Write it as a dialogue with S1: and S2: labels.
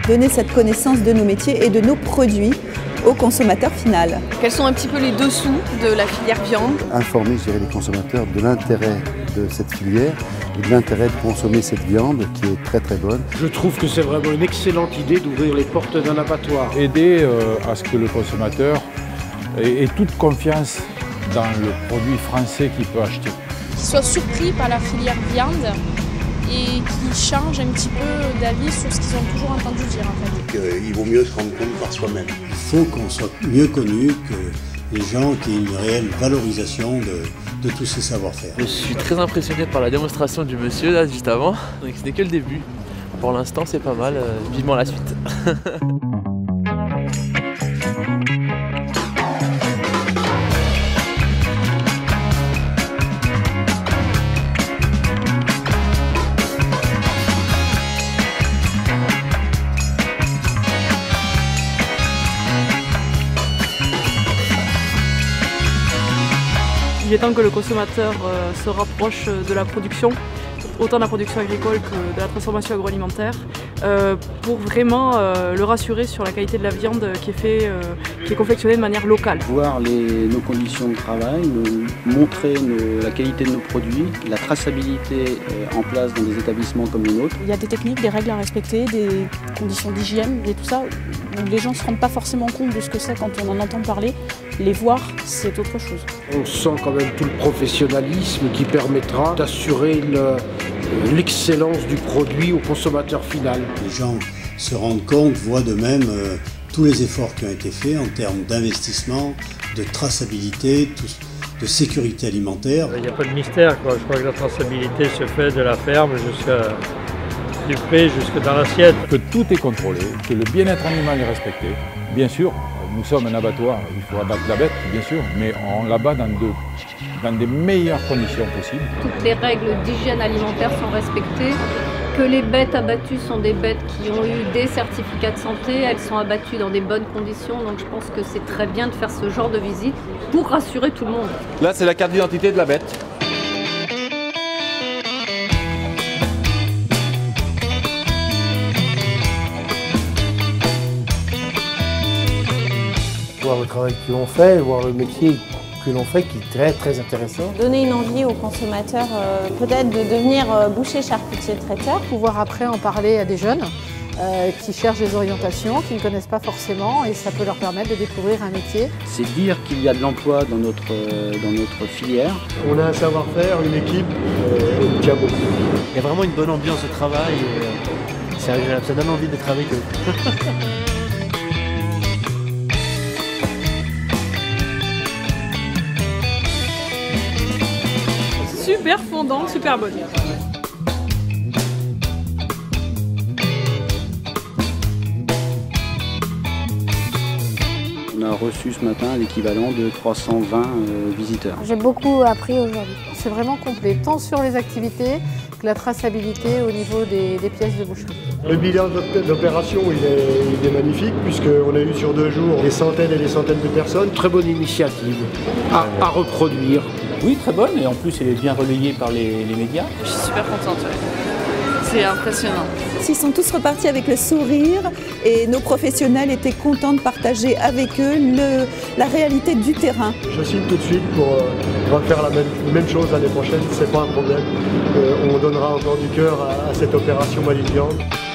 S1: donner cette connaissance de nos métiers et de nos produits au consommateur final.
S2: Quels sont un petit peu les dessous de la filière viande?
S3: Informer, je dirais, les consommateurs de l'intérêt de cette filière et de l'intérêt de consommer cette viande qui est très très bonne.
S4: Je trouve que c'est vraiment une excellente idée d'ouvrir les portes d'un abattoir.
S5: Aider à ce que le consommateur ait toute confiance dans le produit français qu'il peut acheter.
S6: Qu'il soit surpris par la filière viande et qui change un petit peu d'avis sur ce qu'ils ont toujours entendu dire en fait.
S7: Il vaut mieux se rendre compte par soi-même.
S8: Il faut qu'on soit mieux connus, que les gens qui aient une réelle valorisation de tous ces savoir-faire.
S9: Je suis très impressionné par la démonstration du monsieur là juste avant, donc ce n'est que le début. Pour l'instant c'est pas mal, vivement la suite.
S10: Il est temps que le consommateur se rapproche de la production, autant de la production agricole que de la transformation agroalimentaire, pour vraiment le rassurer sur la qualité de la viande qui est confectionnée de manière locale.
S11: Voir nos conditions de travail, montrer la qualité de nos produits, la traçabilité en place dans des établissements comme le nôtre.
S6: Il y a des techniques, des règles à respecter, des conditions d'hygiène et tout ça, où les gens ne se rendent pas forcément compte de ce que c'est quand on en entend parler. Les voir, c'est autre chose.
S4: On sent quand même tout le professionnalisme qui permettra d'assurer l'excellence du produit au consommateur final.
S8: Les gens se rendent compte, voient de même tous les efforts qui ont été faits en termes d'investissement, de traçabilité, de sécurité alimentaire.
S12: Il n'y a pas de mystère, quoi. Je crois que la traçabilité se fait de la ferme du pré jusque dans l'assiette.
S5: Que tout est contrôlé, que le bien-être animal est respecté. Bien sûr, nous sommes un abattoir, il faut abattre la bête, bien sûr, mais on l'abat dans des meilleures conditions possibles.
S13: Toutes les règles d'hygiène alimentaire sont respectées, que les bêtes abattues sont des bêtes qui ont eu des certificats de santé, elles sont abattues dans des bonnes conditions, donc je pense que c'est très bien de faire ce genre de visite pour rassurer tout le monde.
S14: Là, c'est la carte d'identité de la bête.
S15: Voir le travail que l'on fait, voir le métier que l'on fait qui est très très intéressant.
S16: Donner une envie aux consommateurs peut-être de devenir boucher, charcutier, traiteur.
S17: Pouvoir après en parler à des jeunes qui cherchent des orientations, qui ne connaissent pas forcément et ça peut leur permettre de découvrir un métier.
S11: C'est dire qu'il y a de l'emploi dans notre filière.
S15: On a un savoir-faire, une équipe, on tient beaucoup.
S18: Il y a vraiment une bonne ambiance de travail, c'est agréable, ça donne envie de travailler avec eux.
S10: Super fondante, super bonne.
S11: On a reçu ce matin l'équivalent de 320 visiteurs.
S16: J'ai beaucoup appris aujourd'hui.
S17: C'est vraiment complet, tant sur les activités que la traçabilité au niveau des pièces de boucherie.
S15: Le bilan d'opération il est magnifique puisqu'on a eu sur 2 jours des centaines et des centaines de personnes.
S4: Très bonne initiative à reproduire.
S19: Oui, très bonne, et en plus elle est bien relayée par les médias.
S2: Je suis super contente, ouais. C'est impressionnant.
S1: Ils sont tous repartis avec le sourire et nos professionnels étaient contents de partager avec eux la réalité du terrain.
S15: Je signe tout de suite pour refaire la même chose l'année prochaine, c'est pas un problème. On donnera encore du cœur à cette opération Mali de viande.